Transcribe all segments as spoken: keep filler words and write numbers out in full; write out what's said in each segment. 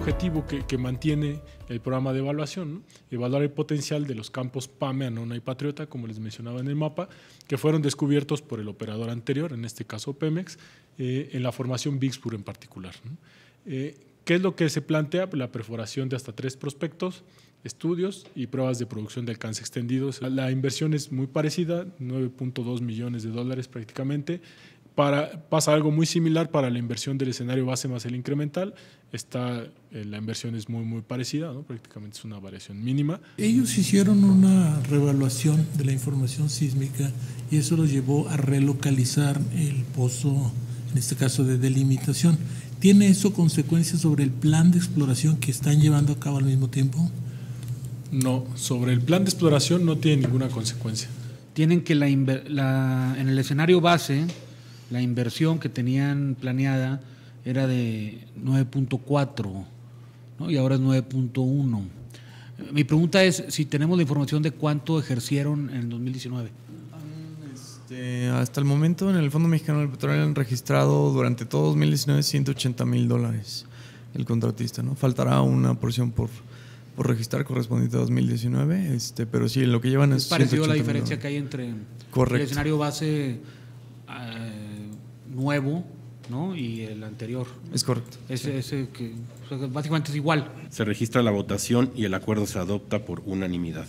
objetivo que, que mantiene el programa de evaluación, ¿no? Evaluar el potencial de los campos Pame, Anona y Patriota, como les mencionaba en el mapa, que fueron descubiertos por el operador anterior, en este caso Pemex, eh, en la formación Vicksburg en particular, ¿no? Eh, ¿Qué es lo que se plantea? La perforación de hasta tres prospectos, estudios y pruebas de producción de alcance extendido. La inversión es muy parecida, nueve punto dos millones de dólares prácticamente. Para, pasa algo muy similar para la inversión del escenario base más el incremental. Está, eh, la inversión es muy, muy parecida, ¿no? Prácticamente es una variación mínima. Ellos hicieron una reevaluación de la información sísmica y eso los llevó a relocalizar el pozo, en este caso de delimitación. ¿Tiene eso consecuencias sobre el plan de exploración que están llevando a cabo al mismo tiempo? No, sobre el plan de exploración no tiene ninguna consecuencia. Tienen que la, la en el escenario base, la inversión que tenían planeada era de nueve punto cuatro, ¿no? Y ahora es nueve punto uno. Mi pregunta es si tenemos la información de cuánto ejercieron en el dos mil diecinueve. Este, hasta el momento en el Fondo Mexicano del Petróleo han registrado durante todo dos mil diecinueve ciento ochenta mil dólares el contratista, ¿no? Faltará una porción por, por registrar correspondiente a dos mil diecinueve, este, pero sí, lo que llevan es, es parecido a la diferencia que hay entre Correcto. el escenario base eh, nuevo, ¿no? Y el anterior. Es correcto. Ese, ese que o sea, básicamente es igual. Se registra la votación y el acuerdo se adopta por unanimidad.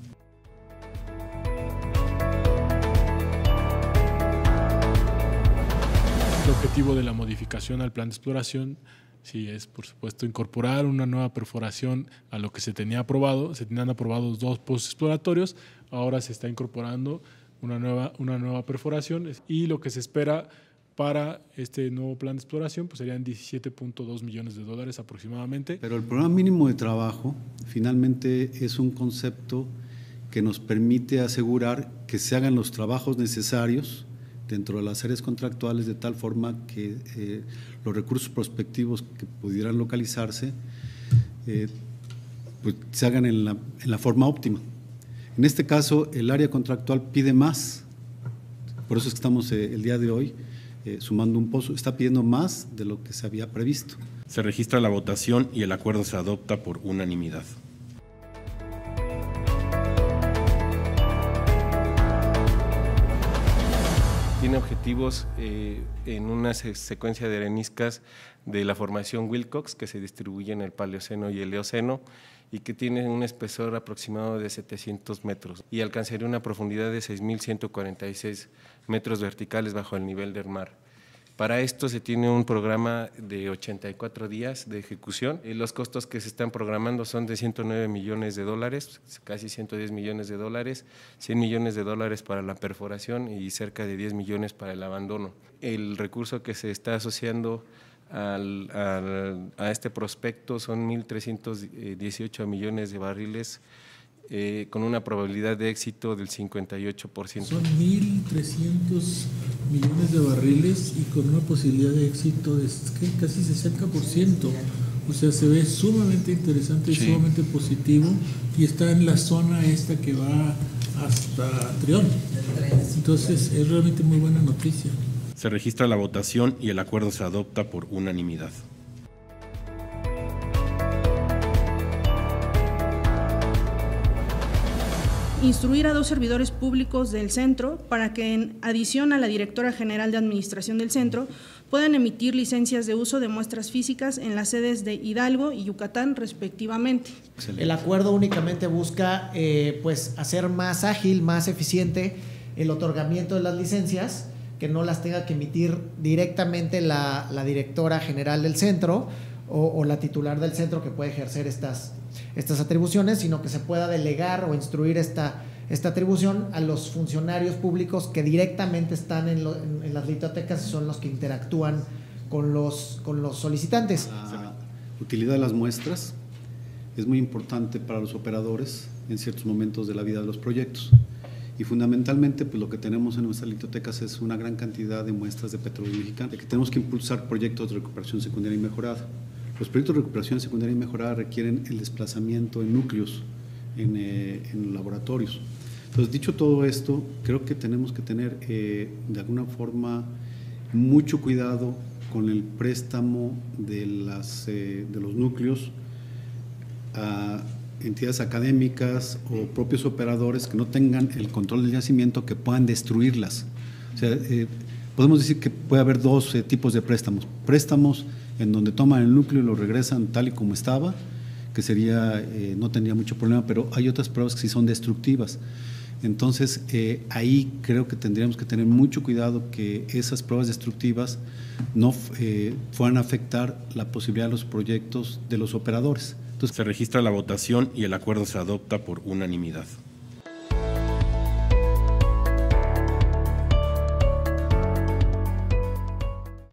El objetivo de la modificación al plan de exploración sí es, por supuesto, incorporar una nueva perforación a lo que se tenía aprobado. Se tenían aprobados dos pozos exploratorios, ahora se está incorporando una nueva, una nueva perforación y lo que se espera para este nuevo plan de exploración pues serían diecisiete punto dos millones de dólares aproximadamente. Pero el programa mínimo de trabajo finalmente es un concepto que nos permite asegurar que se hagan los trabajos necesarios dentro de las áreas contractuales de tal forma que eh, los recursos prospectivos que pudieran localizarse eh, pues se hagan en la, en la forma óptima. En este caso, el área contractual pide más, por eso es que estamos eh, el día de hoy eh, sumando un pozo, está pidiendo más de lo que se había previsto. Se registra la votación y el acuerdo se adopta por unanimidad. Tiene objetivos eh, en una secuencia de areniscas de la formación Wilcox que se distribuye en el Paleoceno y el Eoceno y que tiene un espesor aproximado de setecientos metros y alcanzaría una profundidad de seis mil ciento cuarenta y seis metros verticales bajo el nivel del mar. Para esto se tiene un programa de ochenta y cuatro días de ejecución y los costos que se están programando son de ciento nueve millones de dólares, casi ciento diez millones de dólares, cien millones de dólares para la perforación y cerca de diez millones para el abandono. El recurso que se está asociando al, al, a este prospecto son mil trescientos dieciocho millones de barriles Eh, con una probabilidad de éxito del cincuenta y ocho por ciento. Son mil trescientos millones de barriles y con una posibilidad de éxito de casi sesenta por ciento. O sea, se ve sumamente interesante y sí. sumamente positivo y está en la zona esta que va hasta Trión. Entonces, es realmente muy buena noticia. Se registra la votación y el acuerdo se adopta por unanimidad. Instruir a dos servidores públicos del centro para que, en adición a la directora general de administración del centro, puedan emitir licencias de uso de muestras físicas en las sedes de Hidalgo y Yucatán, respectivamente. Excelente. El acuerdo únicamente busca eh, pues, hacer más ágil, más eficiente el otorgamiento de las licencias, que no las tenga que emitir directamente la, la directora general del centro o, o la titular del centro que puede ejercer estas estas atribuciones, sino que se pueda delegar o instruir esta, esta atribución a los funcionarios públicos que directamente están en, lo, en, en las litotecas y son los que interactúan con los, con los solicitantes. La utilidad de las muestras es muy importante para los operadores en ciertos momentos de la vida de los proyectos y fundamentalmente pues, lo que tenemos en nuestras litotecas es una gran cantidad de muestras de petróleo mexicano, de que tenemos que impulsar proyectos de recuperación secundaria y mejorada. Los proyectos de recuperación secundaria y mejorada requieren el desplazamiento en núcleos, en, eh, en laboratorios. Entonces, dicho todo esto, creo que tenemos que tener eh, de alguna forma mucho cuidado con el préstamo de, las, eh, de los núcleos a entidades académicas o propios operadores que no tengan el control del yacimiento, que puedan destruirlas. O sea, eh, podemos decir que puede haber dos eh, tipos de préstamos. Préstamos en donde toman el núcleo y lo regresan tal y como estaba, que sería, eh, no tendría mucho problema, pero hay otras pruebas que sí son destructivas. Entonces, eh, ahí creo que tendríamos que tener mucho cuidado que esas pruebas destructivas no eh, puedan afectar la posibilidad de los proyectos de los operadores. Entonces, se registra la votación y el acuerdo se adopta por unanimidad.